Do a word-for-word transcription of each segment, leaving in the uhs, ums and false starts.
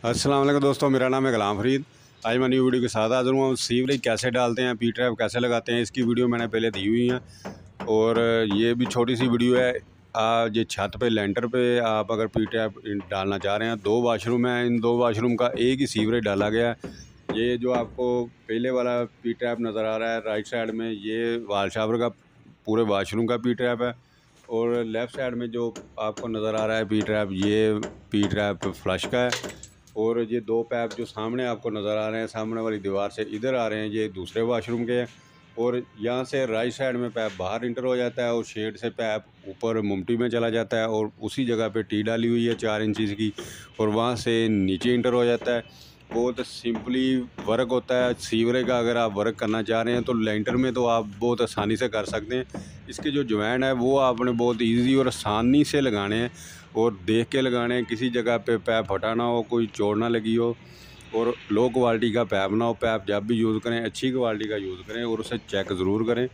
अस्सलाम वालेकुम दोस्तों, मेरा नाम है गुलाम फरीद। आज मैं न्यू वीडियो के साथ हाजिर हूँ। सीवरेज कैसे डालते हैं, पी ट्रैप कैसे लगाते हैं, इसकी वीडियो मैंने पहले दी हुई है। और ये भी छोटी सी वीडियो है। आज ये छत पे लेंटर पे आप अगर पी ट्रैप डालना चाह रहे हैं, दो वाशरूम हैं, इन दो वाशरूम का एक ही सीवरेज डाला गया है। ये जो आपको पहले वाला पी ट्रैप नज़र आ रहा है राइट साइड में, ये वाल शावर का पूरे वाशरूम का पी ट्रैप है। और लेफ़्ट साइड में जो आपको नज़र आ रहा है पी ट्रैप, ये पी ट्रैप फ्लश का है। और ये दो पैप जो सामने आपको नज़र आ रहे हैं, सामने वाली दीवार से इधर आ रहे हैं, ये दूसरे वाशरूम के हैं। और यहाँ से राइट साइड में पैप बाहर इंटर हो जाता है और शेड से पैप ऊपर मुमटी में चला जाता है और उसी जगह पे टी डाली हुई है चार इंचज़ की, और वहाँ से नीचे इंटर हो जाता है। बहुत सिंपली वर्क होता है सीवरेज का। अगर आप वर्क करना चाह रहे हैं तो लेंटर में तो आप बहुत आसानी से कर सकते हैं। इसके जो ज्वाइन है वो आपने बहुत ईजी और आसानी से लगाने हैं और देख के लगाने हैं। किसी जगह पे पैप फटा ना हो, कोई चोट ना लगी हो, और लो क्वालिटी का पैप ना हो। पैप जब भी यूज़ करें अच्छी क्वालिटी का यूज़ करें और उसे चेक ज़रूर करें।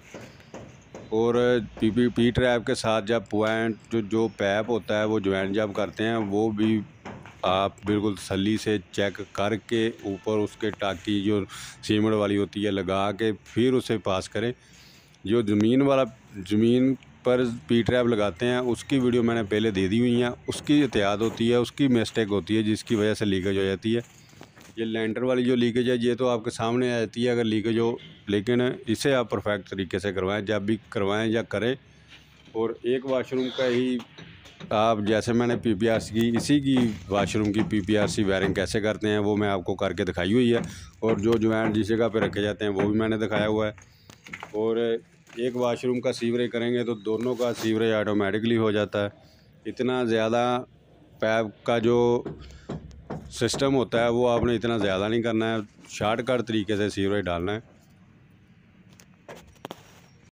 और पी पी पी ट्रैप के साथ जब पॉइंट जो जो पैप होता है वो ज्वाइन जब करते हैं, वो भी आप बिल्कुल तसल्ली से चेक करके ऊपर उसके टाकी जो सीमेंट वाली होती है लगा के फिर उसे पास करें। जो ज़मीन वाला ज़मीन पर पी ट्रैप लगाते हैं उसकी वीडियो मैंने पहले दे दी हुई है। उसकी एहतियात होती है, उसकी मिस्टेक होती है जिसकी वजह से लीकेज हो जाती है। ये लेंटर वाली जो लीकेज है ये तो आपके सामने आ जाती है अगर लीकेज हो, लेकिन इसे आप परफेक्ट तरीके से करवाएं जब भी करवाएं या करें। और एक वाशरूम का ही आप, जैसे मैंने पी पी आर सी की इसी की वाशरूम की P P R C wiring कैसे करते हैं वो मैं आपको करके दिखाई हुई है। और जो ज्वाइन जिस जगह पे रखे जाते हैं वो भी मैंने दिखाया हुआ है। और एक वाशरूम का सीवरेज करेंगे तो दोनों का सीवरेज ऑटोमेटिकली हो जाता है। इतना ज़्यादा पैप का जो सिस्टम होता है वो आपने इतना ज़्यादा नहीं करना है, शॉर्टकट तरीके से सीवरेज डालना है।